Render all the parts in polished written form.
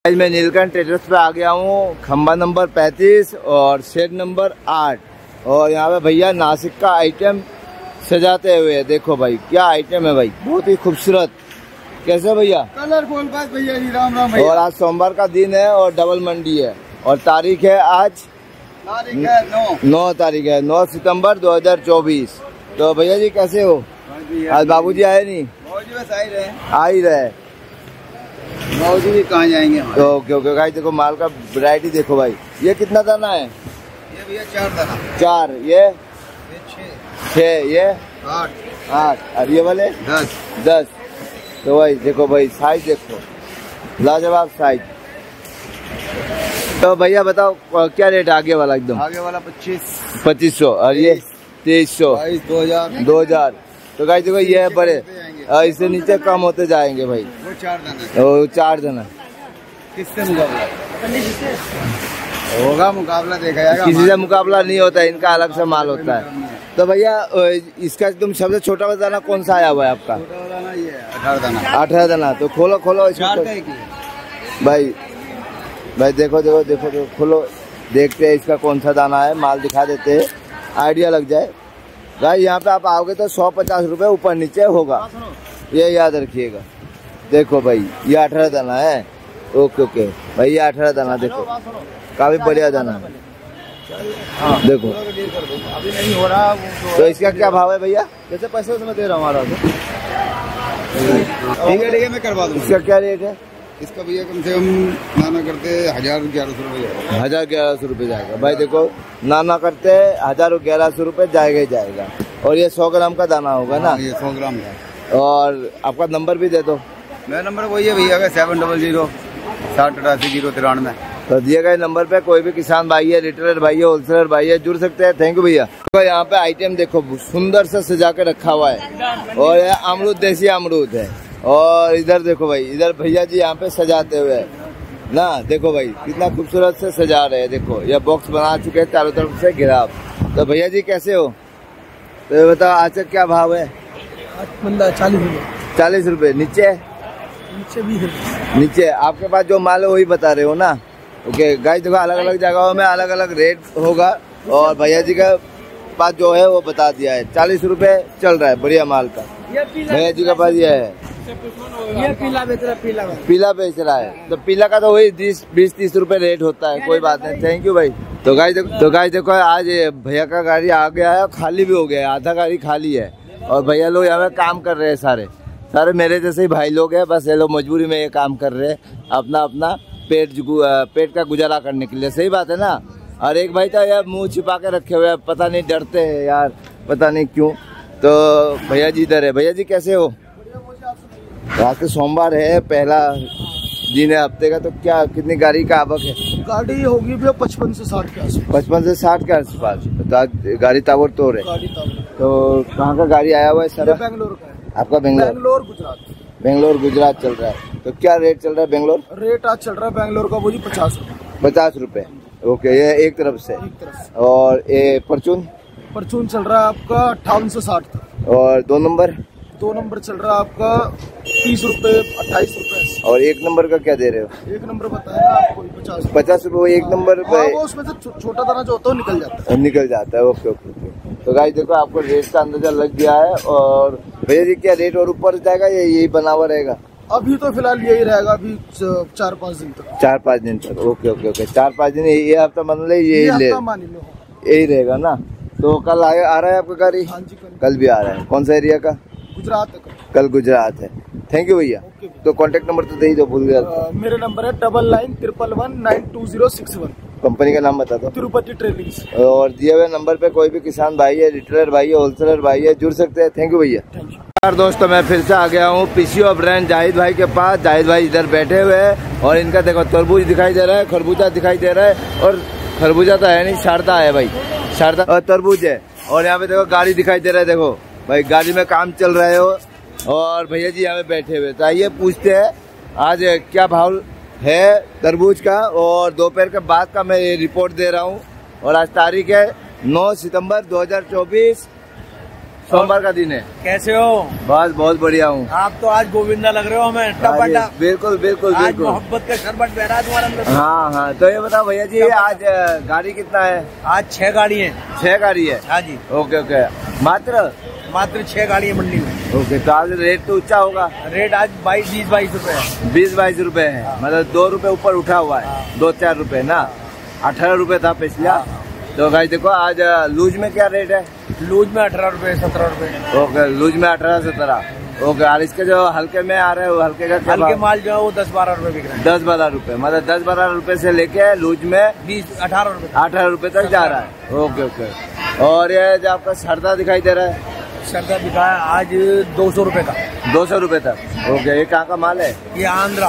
आज मैं नीलकंठ ट्रेडर्स पे आ गया हूँ, खंबा नंबर 35 और शेड नंबर 8। और यहाँ पे भैया नासिक का आइटम सजाते हुए देखो भाई, क्या आइटम है भाई, बहुत ही खूबसूरत। कैसे भैया? कलरफुल बात भैया जी, राम राम भैया। और आज सोमवार का दिन है और डबल मंडी है और तारीख है आज 9 तारीख है 9 सितंबर 2024। तो भैया जी कैसे हो? आज बाबूजी आए नहीं? आ ही रहे। बाबूजी भी कहाँ जाएंगे? तो क्योंकि भाई देखो माल का वैरायटी देखो भाई, ये कितना दाना है? ये भैया 4 दाना। 4, ये 6, ये 8 और ये वाले 10। तो भाई देखो भाई, साइज देखो, लाजवाब साइज। तो भैया बताओ क्या रेट आगे वाला? एकदम आगे वाला 2500 और ये 2300, 2000। तो गाइस देखो ये बड़े, इससे नीचे कम होते जाएंगे भाई। वो 4 दाना। वो 4 दाना। किससे मुकाबला होगा? मुकाबला देखा जाएगा। किसी से मुकाबला नहीं होता है, इनका अलग से माल होता है। तो भैया इसका तुम सबसे छोटा वाला दाना कौन सा आया हुआ है आपका? छोटा वाला ये 18 दाना। 18 दाना। तो खोलो इसको तो। भाई देखो खोलो, देखते हैं इसका कौन सा दाना है, माल दिखा देते हैं, आइडिया लग जाए। भाई यहाँ पे आप आओगे तो 150 रुपए ऊपर नीचे होगा, ये याद रखिएगा। देखो भाई ये 18 दाना है। ओके भाई, ये 18 दाना देखो, काफी बढ़िया दाना है। देखो अभी नहीं हो रहा। तो इसका क्या भाव है भैया? जैसे पैसे उसमें दे रहा हूँ हमारा। ठीक है मैं करवा दूँ। इसका क्या रेट है? इसका भैया कम से कम नाना करते 1000-1100 रुपये। 1000-1100 रुपये जाएगा। भाई देखो नाना करते 1000-1100 रुपये जाएगा ही जाएगा। और ये 100 ग्राम का दाना होगा ना? ये 100 ग्राम का। और आपका नंबर भी दे दो। मेरा नंबर वही है भैया, 700 6088 093। तो दिए गए नंबर पे कोई भी किसान भाई है, रिटेलर भाई है, होलसेलर भाई है, जुड़ सकते हैं। थैंक यू भैया। तो यहाँ पे आइटम देखो सुंदर से सजा के रखा हुआ है और ये अमरूद, देसी अमरूद है। और इधर देखो भाई, इधर भैया जी यहाँ पे सजाते हुए ना, देखो भाई कितना खूबसूरत से सजा रहे हैं। देखो ये बॉक्स बना चुके हैं चारों तरफ से घिराव। तो भैया जी कैसे हो? तो ये बताओ आज का क्या भाव है? 40 रुपए। नीचे भी है। नीचे आपके पास जो माल है वही बता रहे हो ना? ओके गाइस देखो, अलग अलग जगहों में अलग अलग रेट होगा और भैया जी का पास जो है वो बता दिया है। 40 रुपए चल रहा है बढ़िया माल का। भैया जी का पास ये है, ये पीला बेच रहा है। पीला बेच रहा है। तो पीला का तो वही 20-30 रुपए रेट होता है, कोई बात नहीं। थैंक यू भाई। तो गाइस देखो आज भैया का गाड़ी आ गया है, खाली भी हो गया है, आधा गाड़ी खाली है। और भैया लोग यहाँ पे काम कर रहे हैं, सारे मेरे जैसे ही भाई लोग हैं। बस ये लोग मजबूरी में ये काम कर रहे हैं, अपना पेट का गुजारा करने के लिए। सही बात है ना? और एक भाई तो यार मुंह छिपा के रखे हुए हैं, पता नहीं डरते हैं यार, पता नहीं क्यों। तो भैया जी इधर है। भैया जी कैसे हो? आज तो सोमवार है, पहला दिन है हफ्ते का। तो क्या कितनी गाड़ी का आवक है? गाड़ी होगी भैया 55 से 60 के आसपास। 55 से 60 के आसपास। तो गाड़ी ताबड़तोड़ है। तो कहाँ का गाड़ी आया हुआ है सर? बेंगलोर का है। आपका बेंगलोर गुजरात चल रहा है। तो क्या रेट चल रहा है बेंगलोर? रेट आज चल रहा है बेंगलोर का वो जी 50 रुपए। 50 रुपए। ओके, ये एक तरफ से। और ये परचून चल रहा है आपका 58 से 60 तक। और 2 नंबर चल रहा है आपका 30 रुपए 28 रुपए। और 1 नंबर का क्या दे रहे हो? 1 नंबर बताया आपको 50 रुपए 1 नंबर। उसमें से छोटा दाना जो होता है निकल जाता है। ओके। तो गाइस देखो आपको रेट का अंदाजा लग गया है। और भैया जी क्या रेट और ऊपर जाएगा या यही बना हुआ रहेगा? अभी तो फिलहाल यही रहेगा, अभी 4-5 दिन तक। 4-5 दिन तक। ओके 4-5 दिन, ये हफ्ता मान लो यही रहेगा ना? तो कल आ रहा है आपका गाड़ी? हाँ जी, कल भी आ रहा है। कौन सा एरिया का? गुजरात। कल गुजरात है। थैंक यू भैया। तो कांटेक्ट नंबर तो दे ही दो, भूल गया। मेरा नंबर है 9911192061। कंपनी का नाम बता दो। तिरुपति ट्रेडिंग्स। और दिए हुए नंबर पे कोई भी किसान भाई है, रिटेलर भाई है, होलसेलर भाई है, जुड़ सकते हैं। थैंक यू भैया। यार दोस्तों मैं फिर से आ गया हूँ पीसीओ ब्रांड जाहिद भाई के पास। जाहिद भाई इधर बैठे हुए हैं और इनका देखो तरबूज दिखाई दे रहा है, खरबूजा दिखाई दे रहा है। और खरबूजा तो है नहीं, शारदा है भाई, शारदा और तरबूज है। और यहाँ पे देखो गाड़ी दिखाई दे रहा है। देखो भाई गाड़ी में काम चल रहा है और भैया जी यहाँ पे बैठे हुए। तो आइए पूछते हैं आज क्या भाव है तरबूज का। और दोपहर के बाद का मैं ये रिपोर्ट दे रहा हूँ। और आज तारीख है 9 सितंबर 2024, सोमवार का दिन है। कैसे हो? बस बहुत बढ़िया हूँ। आप तो आज गोविंदा लग रहे हो हमें। टपा बिल्कुल बिल्कुल आज बिल्कुल। मोहब्बत का शरबत बह रहा है तुम्हारे अंदर। हाँ हाँ, तो ये बताओ भैया जी, आज गाड़ी कितना है? आज 6 गाड़ी है। 6 गाड़ी है? हाँ जी। ओके ओके, मात्र 6 गाड़ी है मंडी में। ओके, तो आज रेट तो ऊंचा होगा? रेट आज 20-22 रुपए है। 20-22 रुपए है, मतलब 2 रुपए ऊपर उठा हुआ है। 2-4 रुपए ना, 18 रुपए था पिछला। तो गाइस देखो, आज लूज में क्या रेट है? लूज में 18 रुपए, 17 रुपए। ओके, लूज में 18-17। ओके, और इसके जो हल्के में आ रहे हैं, वो हल्के का क्या? हल्के माल जो है वो 10-12 रुपए बिक रहा है। 10-12 रुपए, मतलब 10-12 रुपए से लेके लूज में 18 रुपए, 18 रुपए तक जा रहा है। Okay okay. और ये जो आपका सरदा दिखाई दे रहा है, सरदा दिखा है आज 200 रुपए का। 200 रुपए तक। ओके, ये कहाँ का माल है? ये आंध्रा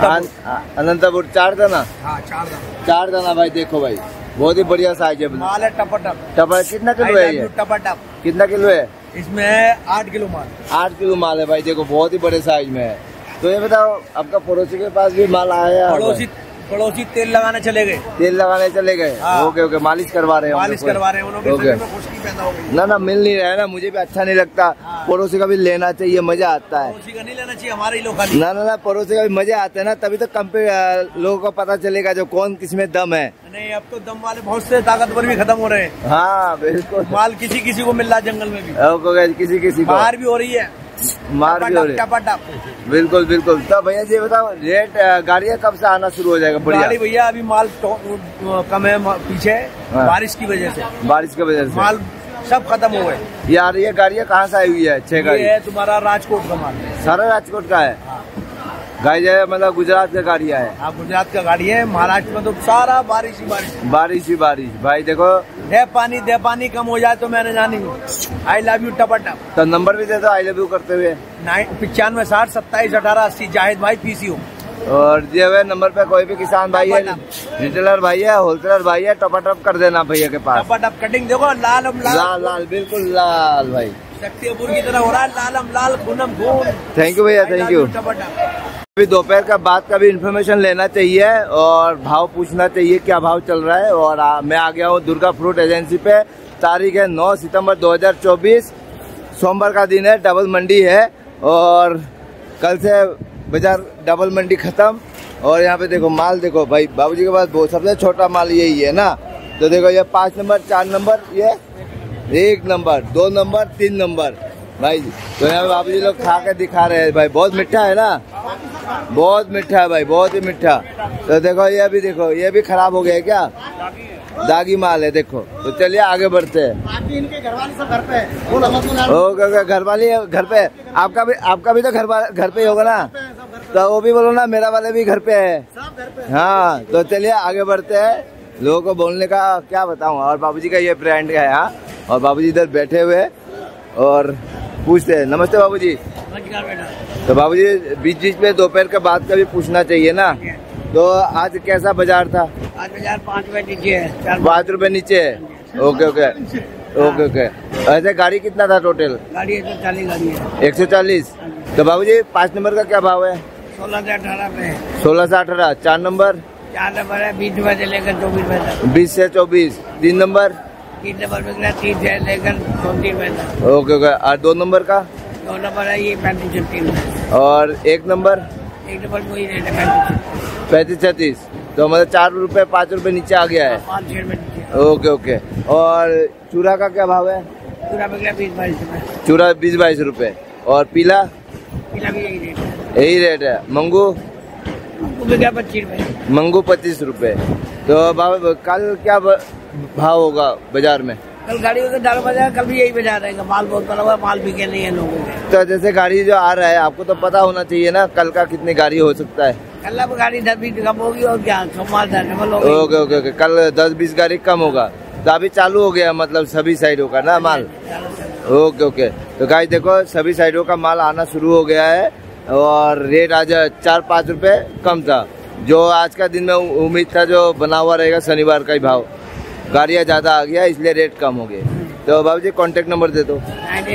अनंतपुर। 4 दाना? हाँ, 4 दाना। 4 दाना भाई, देखो भाई, बहुत ही बढ़िया साइज है। माल है टपा। कितना किलो है ये? टपा। कितना किलो है इसमें? 8 किलो माल। 8 किलो माल है भाई, देखो बहुत ही बड़े साइज में है। तो ये बताओ, आपका पड़ोसी के पास भी माल आया है? पड़ोसी तेल लगाने चले गए। तेल लगाने चले गए? हाँ। ओके ओके, मालिश करवा रहे हैं? मालिश करवा रहे हैं उन्होंने। ओके, खुशकी पैदा हो गई। ना मिल नहीं रहा है ना, मुझे भी अच्छा नहीं लगता। हाँ। पड़ोसी का भी लेना चाहिए, मजा आता है। पड़ोसी का नहीं लेना चाहिए, हमारे ही लोग। ना, पड़ोसी का भी मजा आता है ना, तभी तो लोगों को पता चलेगा जो कौन किसमें दम है। नहीं, अब तो दम वाले बहुत से ताकतवर भी खत्म हो रहे हैं। हाँ बिल्कुल, माल किसी को मिल रहा है जंगल में भी। ओके, किसी को मार भी हो रही है। मार भी हो रही है। बिल्कुल बिल्कुल। तो भैया जी बताओ, रेट गाड़ियाँ कब से आना शुरू हो जाएगा? गाड़ी भैया अभी माल कम है पीछे। हाँ। बारिश की वजह से। बारिश की वजह से माल सब खत्म हो गए। यार, ये गाड़ियाँ कहाँ से आई हुई है? 6 गाड़ी है तुम्हारा राजकोट का माल। सारा राजकोट का है? गाड़ी है, मतलब गुजरात का गाड़ियाँ है? हाँ, गुजरात का गाड़ी है। महाराष्ट्र में तो सारा बारिश ही बारिश। भाई देखो, दे पानी कम हो जाए तो मैंने जानी। आई लव यू टपा। तो नंबर भी दे दो आई लव यू करते हुए। 95 60 27 18 80। जाहिद भाई PCO। और दिए हुए नंबर पे कोई भी किसान भाई है, रिटेलर भाई है, होलसेलर भाई है, टपाटप कर देना भैया के पास। टपाटप कटिंग देखो, लाल बिल्कुल लाल भाई, शक्तिपुर की तरह हो रहा है। लाल खूनम खून। थैंक यू भैया, थैंक यू। अभी दोपहर का बाद का भी इन्फॉर्मेशन लेना चाहिए और भाव पूछना चाहिए, क्या भाव चल रहा है। और मैं आ गया हूँ दुर्गा फ्रूट एजेंसी पे। तारीख है 9 सितंबर 2024, सोमवार का दिन है। डबल मंडी है और कल से बाजार डबल मंडी खत्म। और यहाँ पे देखो माल, देखो भाई, बाबूजी के पास सबसे छोटा माल यही है ना। तो देखो, ये 5 नंबर, 4 नंबर, ये 1 नंबर, 2 नंबर, 3 नंबर भाई। तो यहाँ बाबूजी लोग खा के दिखा रहे हैं भाई, बहुत मीठा है ना, बहुत मीठा है भाई, बहुत ही मीठा। तो देखो, ये भी देखो, ये भी खराब हो गया है क्या? दागी माल है देखो। तो चलिए आगे बढ़ते हैं। इनके घरवाली सब घर पे है। ओके, घरवाली घर पे। आपका भी तो घर पे ही होगा ना, तो वो भी बोलो ना, मेरा वाले भी घर पे है। हाँ, तो चलिए आगे बढ़ते हैं। लोगों को बोलने का क्या बताऊँ। और बाबूजी का ये ब्रांड का है। हाँ, और बाबूजी इधर बैठे हुए और पूछते हैं। नमस्ते बाबूजी। तो बाबूजी, बीच में दोपहर के बाद का भी पूछना चाहिए ना। तो आज कैसा बाजार था? आज बाजार 5 रुपए नीचे है। 5 रुपए नीचे है। ओके। ऐसे गाड़ी कितना था टोटल? गाड़ी 140 गाड़ी है। 140। तो बाबूजी 5 नंबर का क्या भाव है? 16 से 18 में। 16 से 18। 4 नंबर? 4 नंबर है 20 रुपए से लेकर 24 रुपए तक। 20 से 24। 3 नंबर? 3 नंबर में 30 से लेकर 34 रुपए तक। ओके। और 2 नंबर का? 2 नंबर है ये 35-36। और 1 नंबर? 1 नंबर में वही रेट है 35-36। तो मतलब 4 रुपए 5 रुपए नीचे आ गया है। 5-6 रुपए नीचे। ओके। और चूरा का क्या भाव है? चूरा बिकला 20-22 रुपए। चूरा 20-22 रुपए। और पीला? पीला भी यही रेट है। यही रेट है। मंगू? मंगू बिकला 25 रुपए। मंगू 25 रुपए। तो बाबा, कल क्या भाव होगा बाजार में? कल गाड़ी उधर डाल बाजार, कल भी यही बाजार रहेगा। माल बहुत बड़ा हुआ, माल बिके नहीं है लोगों के। तो जैसे गाड़ी जो आ रहा है, आपको तो पता होना चाहिए ना कल का कितनी गाड़ी हो सकता है। कल अब गाड़ी 10-20 कम होगी और क्या, डबल ओके। कल 10-20 गाड़ी कम होगा। तो अभी चालू हो गया, मतलब सभी साइडों का ना माल। ओके। तो गाइस देखो, सभी साइडों का माल आना शुरू हो गया है। और रेट आज 4-5 रुपए कम था। जो आज का दिन में उम्मीद था जो बना हुआ रहेगा शनिवार का ही भाव, गाड़ियाँ ज्यादा आ गया इसलिए रेट कम हो गए। तो बाबूजी कॉन्टेक्ट नंबर दे दो।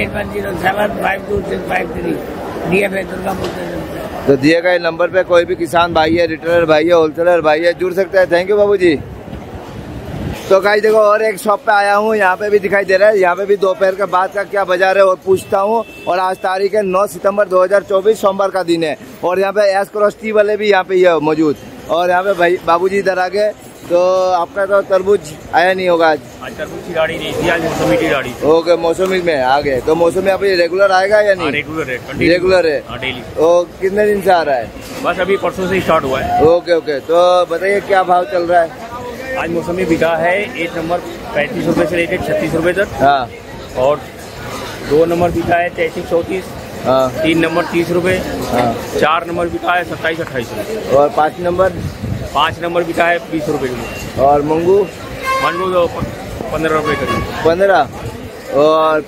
98107523 DFA दुर्गा फ्रूट। तो दिए गए नंबर पे कोई भी किसान भाई है, रिटेलर भाई है, होलसेलर भाई है, जुड़ सकता है। थैंक यू बाबूजी। तो गाइस देखो और एक शॉप पे आया हूँ, यहाँ पे भी दिखाई दे रहा है, यहाँ पे भी दोपहर के बाद का क्या बाजार है और पूछता हूँ। और आज तारीख है 9 सितंबर 2024, सोमवार का दिन है। और यहाँ पे एस क्रॉस टी वाले भी यहाँ पे ये मौजूद। और यहाँ पे भाई बाबूजी इधर आ गए। तो आपका तो तरबूज आया नहीं होगा आज? तरबूज की गाड़ी नहीं थी, आज मौसमी की गाड़ी। ओके, मौसमी में आ गए। तो मौसमी अभी रेगुलर आएगा या नहीं? रेगुलर है डेली। तो कितने दिन से आ रहा है? बस अभी परसों से स्टार्ट हुआ है। ओके ओके, तो बताइए क्या भाव चल रहा है आज? मौसमी बिका है 1 नंबर 35 रुपए से लेकर 36 रुपए तक। हाँ। और 2 नंबर बिका है 33-34। हाँ। 3 नंबर 30 रुपए। हाँ। 4 नंबर बिका है 27-28 रुपए। और 5 नंबर बिका है 20 रुपए किलो। और मंगू तो 15 रुपए करीब। 15। और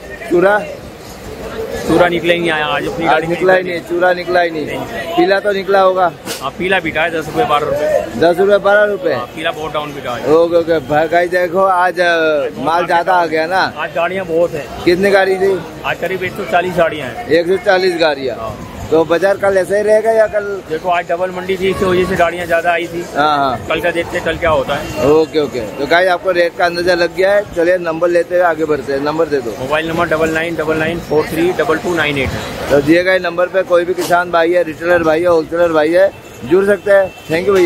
चूरा निकला ही नहीं आया आज, अपनी आज निकला ही नहीं, चूरा निकला ही नहीं। पीला तो निकला होगा? हाँ, पीला बिका है 10 रुपए 12 रुपए। 10 रुपए 12 रुपए। पीला बहुत डाउन बिका है। ओके ओके भाई, देखो आज माल ज्यादा आ गया ना। आज गाड़ियाँ बहुत है। कितनी गाड़ी थी आज? करीब 140 गाड़ियाँ हैं। 140 गाड़ियाँ। तो बाजार कल ऐसा ही रहेगा या कल? देखो आज डबल मंडी थी, इस वजह से गाड़ियाँ ज्यादा आई थी। हाँ। कल का देखते कल क्या होता है। ओके ओके, तो गाइस आपको रेट का अंदाजा लग गया है। चलिए नंबर लेते हुए आगे बढ़ते हैं। नंबर दे दो। मोबाइल नंबर 9999432229 है। तो दिए गए नंबर पे कोई भी किसान भाई है, रिटेलर भाई है, होलसेलर भाई है, जुड़ सकते हैं। थैंक यू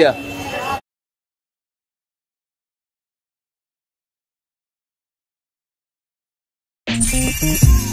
भैया।